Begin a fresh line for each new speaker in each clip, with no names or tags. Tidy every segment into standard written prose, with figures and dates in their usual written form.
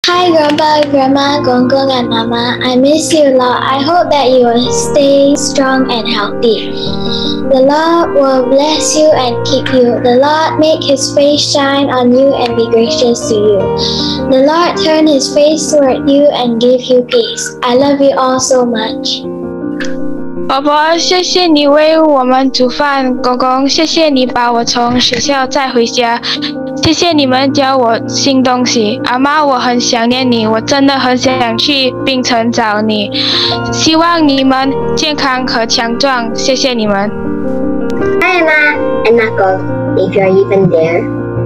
Hi, Grandpa, Grandma, Gongong, and Mama. I miss you a lot. I hope that you will stay strong and healthy. The Lord will bless you and keep you. The Lord make his face shine on you and be gracious to you. The Lord turn his face toward you and give you peace. I love you all so much.
婆婆，谢谢你为我们煮饭。公公，谢谢你把我从学校载回家。谢谢你们教我新东西。阿妈，我很想念你，我真的很想去槟城找你。希望你们健康和强壮。谢谢你们。
Hi, Emma and Knuckle, if you're even there.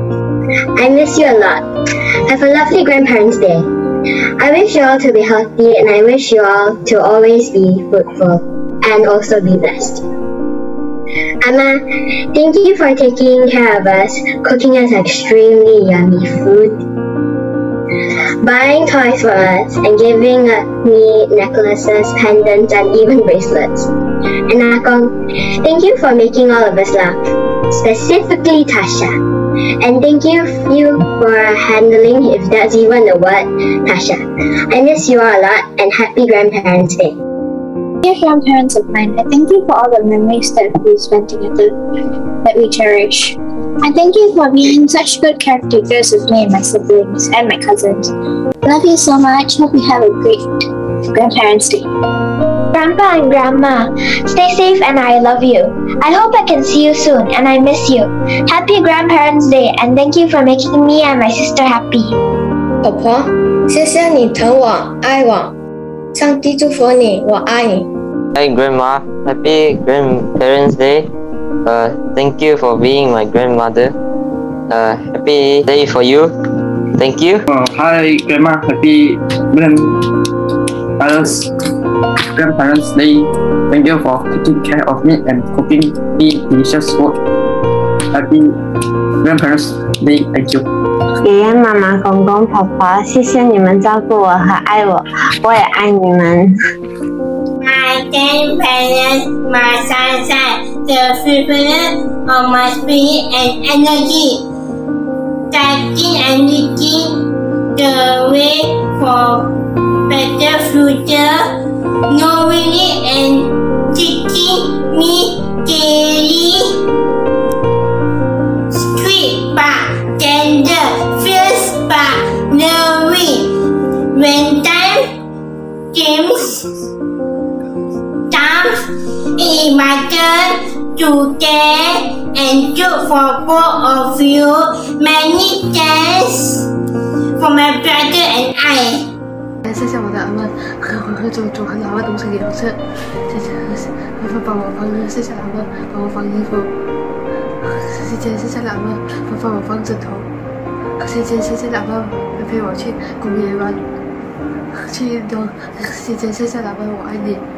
I miss you a lot. Have a lovely Grandparents' Day. I wish you all to be healthy and I wish you all to always be fruitful and also be blessed. Emma, thank you for taking care of us, cooking us extremely yummy food, buying toys for us, and giving me necklaces, pendants, and even bracelets. And Akong, thank you for making all of us laugh, specifically Tasha. And thank you for handling, if that's even a word, Tasha. I miss you all a lot and happy Grandparents' Day.
Dear grandparents of mine, I thank you for all the memories that we spent together that we cherish. I thank you for being such good caretakers with me and my siblings and my cousins. Love you so much. Hope you have a great Grandparents' Day. Grandpa and Grandma, stay safe and I love you. I hope I can see you soon and I miss you. Happy Grandparents' Day and thank you for making me and my sister happy.
婆婆，谢谢你疼我、爱我。上帝祝福你，我爱你。
Hi Grandma, happy Grandparents' Day. Thank you for being my grandmother. Happy day for you. Thank you.
Hi Grandma, happy Grandparents' Day. Thank you for taking care of me and cooking me delicious food. Happy Grandparents' Day. Thank you.
爷爷妈妈、公公婆婆，谢谢你们照顾我和爱我，我也爱你们。
My grandparents, my sunshine, the fulfillment of my spirit and energy, guiding and leading the way for better future, knowing it and teaching me daily. Street but tender, fierce but knowing. When time comes, it's my turn to care and look for both of you. Many thanks for my brother and I.
谢谢我的阿妈和煮很好的东西给我吃，谢谢帮我放，谢谢阿妈帮我放衣服，谢谢阿妈帮我放枕头，谢谢阿妈陪我去公园玩，去运动，谢谢阿妈我爱你。